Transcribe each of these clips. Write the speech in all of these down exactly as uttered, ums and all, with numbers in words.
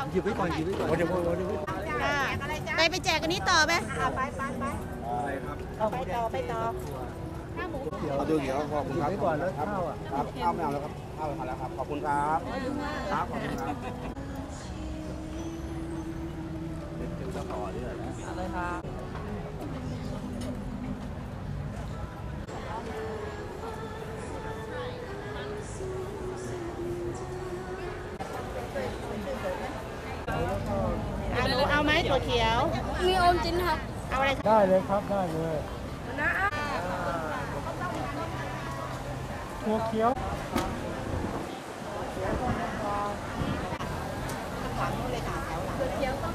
หยิบไว้ก่อนหยิบไว้ก่อนเดี๋ยวเดี๋ยวไปไปแจกอันนี้ต่อไหมไปไปไปอะไรครับไปต่อไปต่อเอาดูเดี๋ยวขอบคุณครับไว้ก่อนแล้วข้าวอ่ะครับข้าวไม่เอาแล้วครับข้าวทานแล้วครับขอบคุณครับครับขอบคุณครับเด็กจะต่อด้วยนะอะไรครับเอาไหมถั่วเขียวมีอมจินครับเอาอะไรได้เลยครับได้เลยถั่วเขียวฝังนู้นเลยค่ะแถวหลังถั่วเขียวต้อง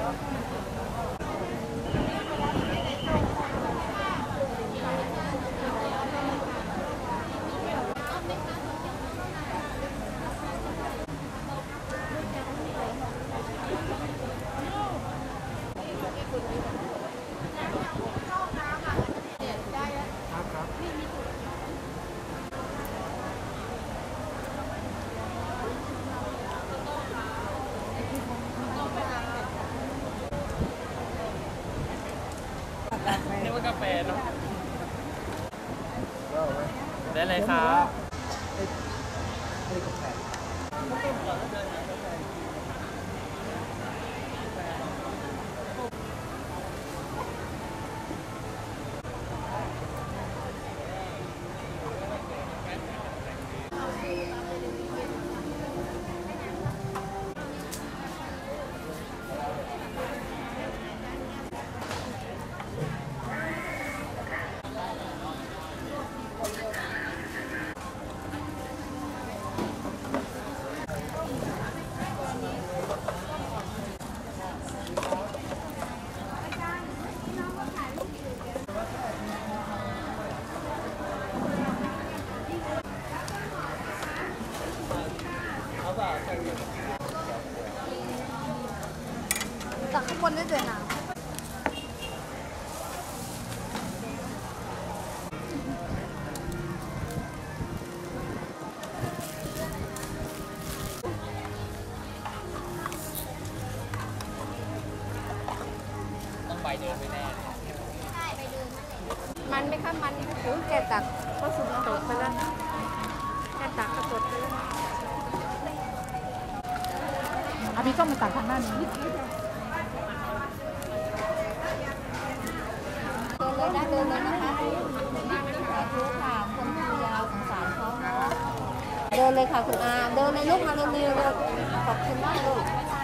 นี่มันกาแฟเนาะได้เลยครับตักข้างบนได้เลยนะต้องไปเดินไปแน่มันไหมคะมันโอ้ยแกตักก็สุดตกไปแล้วแกตักกระตดไปแล้วเอาพี่ส้มมาตักทางด้านนี้เดินเลยนะเดินเลยนะคะรู้ค่ะคนที่ยาวสงสารเขาเนาะเดินเลยค่ะคุณอาเดินเลยลูกมาเร็วๆเลยขอบคุณมากลูก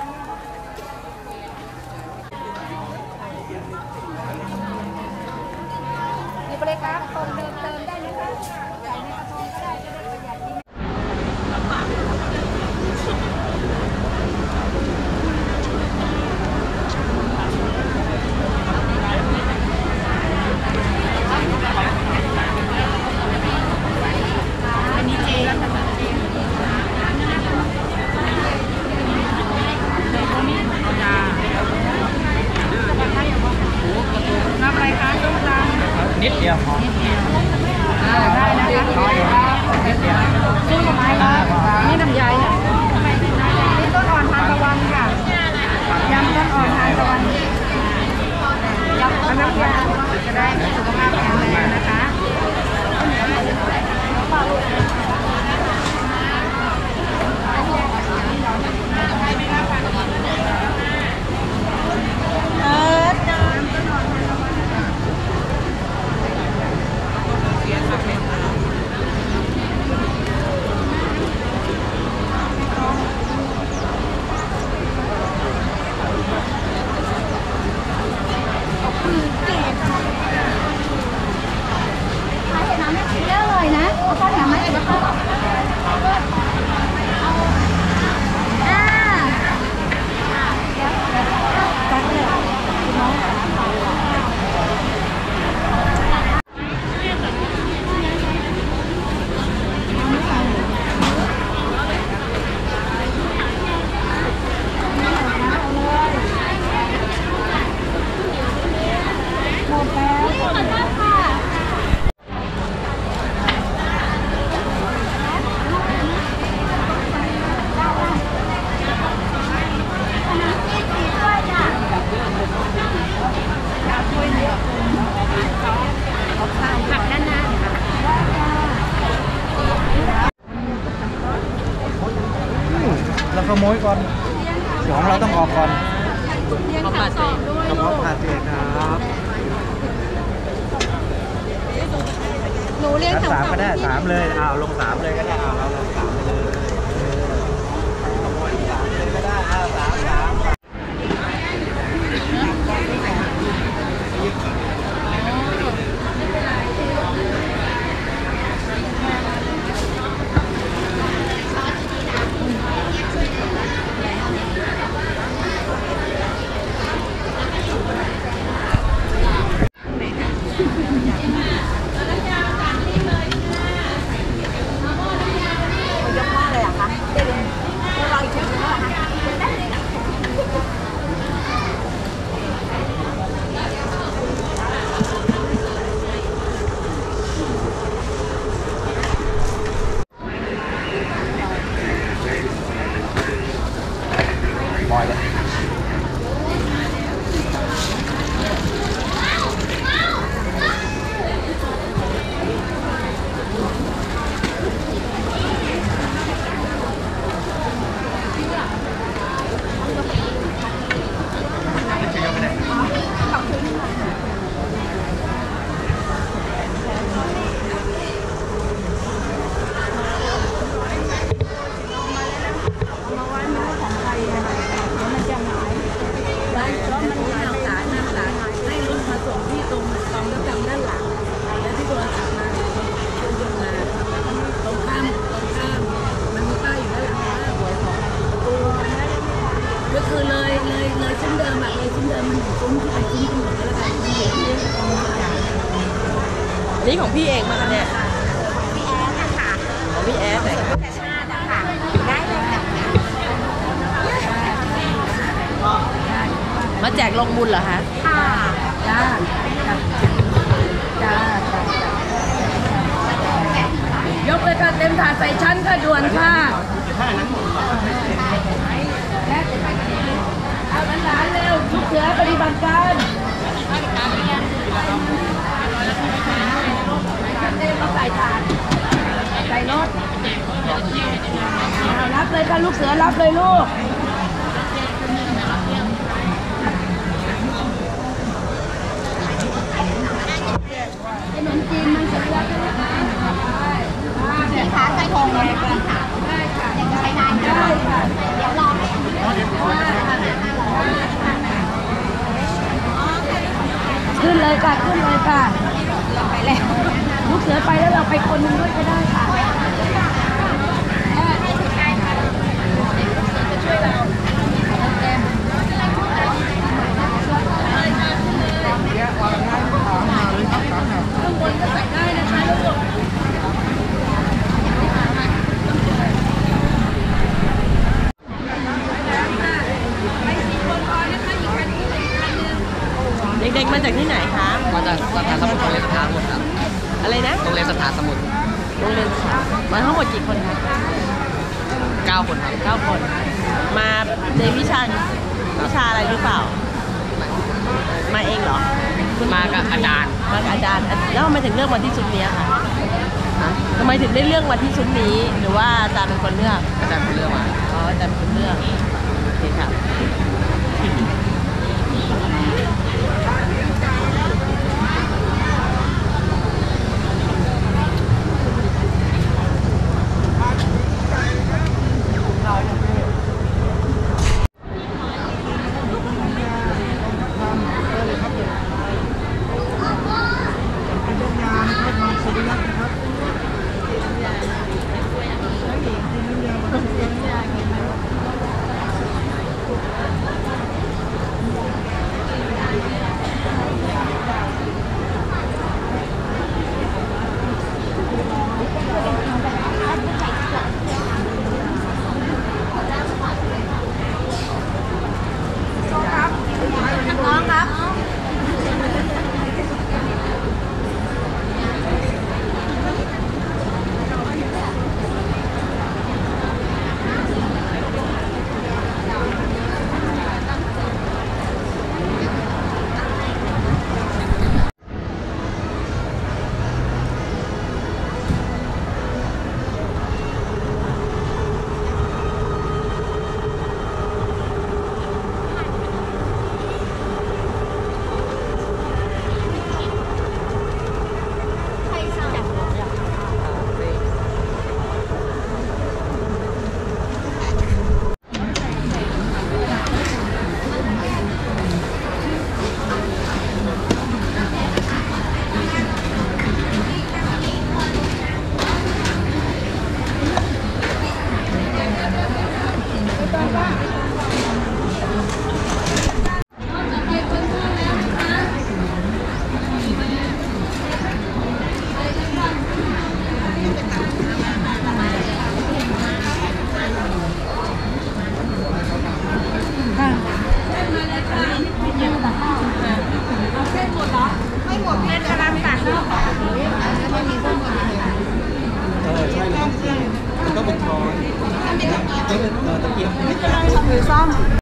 หยิบไปเลยครับตรงเดินเติมได้นะคะใส่ในกระทงก็ได้จะได้ประหยัดดีนิดเดียวพอมยก่อนของเราต้องออกก่อนเลี้ยงสามสองด้วยกระเพาะปลาเศษครับหนูเลี้ยงชั้นสามสามสองก็ได้สามเลยอ้าวลงสามเลยก็ได้อ้าวเราลงสามเลยขโมยสามเลยก็ได้อ้าวสามสามบอยเลยก็คือเลยเลยเลยชิ้นเดิมอะเลยชิ้นเดิมมันอยู่ซุ้มที่ไปชิ้นที่หมดแล้วกันมันเหลือที่ของอันนี้ของพี่เองมาคะเนี่ยพี่แอดนะคะของพี่แอดไหนชาตินะคะได้เลยค่ะมาแจกลงบุญเหรอคะค่ะจ้าจ้ายกเลยค่ะเต็มถาดใส่ชั้นค่ะด่วนค่ะเอาหลานๆเร็วลูกเสือปฏิบัติการเต็มมาใส่ถาดใส่รถเอารับเลยค่ะลูกเสือรับเลยลูกขนมจีนมันสุดยอดเลยนะคะได้ค่ะใส่ทงเลยค่ะได้ค่ะยังใช้นานได้ค่ะเดี๋ยวรอให้ขึ้นเลยค่ะขึ้นเลยค่ะไปแล้วลูกเสือไปแล้วเราไปคนนึงด้วยก็ได้ค่ะจะช่วยเราเต็มข้างบนก็ใส่ได้นะคะลูกเด็กๆมาจากที่ไหนคะมาจากสถานสมุทรโรงเรียนสถานสมุทรครับอะไรนะโรงเรียนสถานสมุทรโรงเรียนมาทั้งหมดกี่คนคะเก้าคนครับเก้าคนมาในวิชาวิชาอะไรหรือเปล่ามาเองเหรอมากับอาจารย์มากับอาจารย์แล้วทำไมถึงเลือกวันที่ชุดนี้ค่ะทำไมถึงได้เลือกวันที่ชุดนี้หรือว่าอาจารย์เป็นคนเลือกอาจารย์เป็นคนเลือกมาอ๋ออาจารย์เป็นคนเลือกโอเคค่ะ